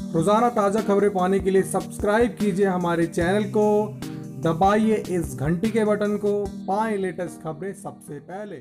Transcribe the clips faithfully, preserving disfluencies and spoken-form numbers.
रोजाना ताज़ा खबरें पाने के लिए सब्सक्राइब कीजिए हमारे चैनल को, दबाइए इस घंटी के बटन को, पाएं लेटेस्ट खबरें सबसे पहले।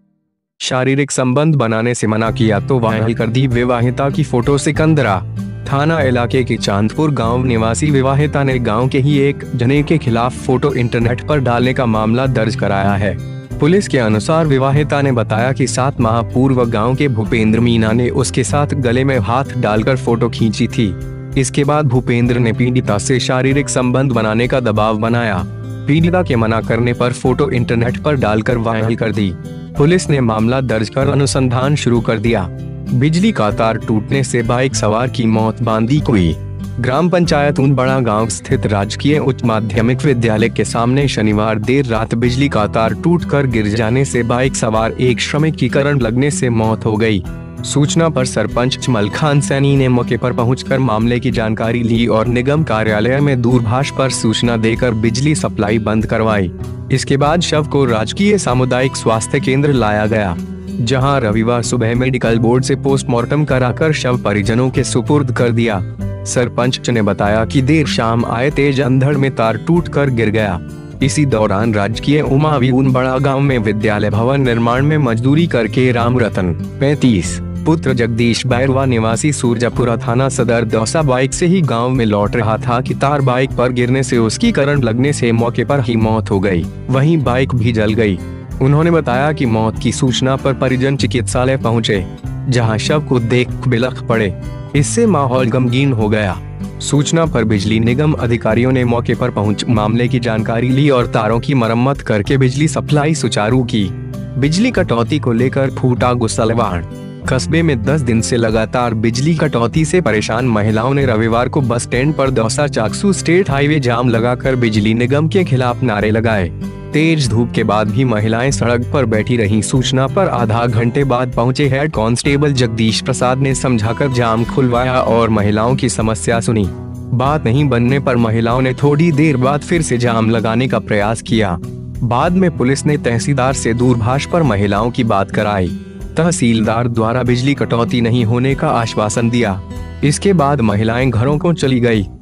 शारीरिक संबंध बनाने से मना किया तो वायरल कर दी विवाहिता की फोटो। सिकंदरा थाना इलाके के चांदपुर गांव निवासी विवाहिता ने गांव के ही एक जने के खिलाफ फोटो इंटरनेट पर डालने का मामला दर्ज कराया है। पुलिस के अनुसार विवाहिता ने बताया कि सात माह पूर्व गांव के भूपेंद्र मीना ने उसके साथ गले में हाथ डालकर फोटो खींची थी। इसके बाद भूपेंद्र ने पीड़िता से शारीरिक संबंध बनाने का दबाव बनाया। पीड़िता के मना करने पर फोटो इंटरनेट पर डालकर वायरल कर दी। पुलिस ने मामला दर्ज कर अनुसंधान शुरू कर दिया। बिजली का तार टूटने से बाइक सवार की मौत बांदी हुई। ग्राम पंचायत ऊंबड़ा गांव स्थित राजकीय उच्च माध्यमिक विद्यालय के सामने शनिवार देर रात बिजली का तार टूटकर गिर जाने से बाइक सवार एक श्रमिक की करंट लगने से मौत हो गई। सूचना पर सरपंच मल खान सैनी ने मौके पर पहुंचकर मामले की जानकारी ली और निगम कार्यालय में दूरभाष पर सूचना देकर बिजली सप्लाई बंद करवाई। इसके बाद शव को राजकीय सामुदायिक स्वास्थ्य केंद्र लाया गया, जहां रविवार सुबह मेडिकल बोर्ड से पोस्टमार्टम कराकर शव परिजनों के सुपुर्द कर दिया। सरपंच ने बताया कि देर शाम आए तेज अंधड़ में तार टूटकर गिर गया। इसी दौरान राजकीय उमावी ऊंबड़ा गांव में विद्यालय भवन निर्माण में मजदूरी करके राम रतन पैंतीस पुत्र जगदीश बैरवा निवासी सूरजपुरा थाना सदर दौसा बाइक से ही गांव में लौट रहा था कि तार बाइक पर गिरने से उसकी करंट लगने से मौके पर ही मौत हो गई। वहीं बाइक भी जल गई। उन्होंने बताया कि मौत की सूचना पर परिजन चिकित्सालय पहुंचे, जहां शव को देख बिलख पड़े। इससे माहौल गमगीन हो गया। सूचना पर बिजली निगम अधिकारियों ने मौके पर पहुंच मामले की जानकारी ली और तारों की मरम्मत करके बिजली सप्लाई सुचारू की। बिजली कटौती को लेकर फूटा गुस्सावाड़। कस्बे में दस दिन से लगातार बिजली कटौती से परेशान महिलाओं ने रविवार को बस स्टैंड पर दौसा चाकसू स्टेट हाईवे जाम लगाकर बिजली निगम के खिलाफ नारे लगाए। तेज धूप के बाद भी महिलाएं सड़क पर बैठी रहीं। सूचना पर आधा घंटे बाद पहुंचे हेड कांस्टेबल जगदीश प्रसाद ने समझाकर जाम खुलवाया और महिलाओं की समस्या सुनी। बात नहीं बनने पर महिलाओं ने थोड़ी देर बाद फिर से जाम लगाने का प्रयास किया। बाद में पुलिस ने तहसीलदार से दूरभाष पर महिलाओं की बात कराई। तहसीलदार द्वारा बिजली कटौती नहीं होने का आश्वासन दिया। इसके बाद महिलाएं घरों को चली गई।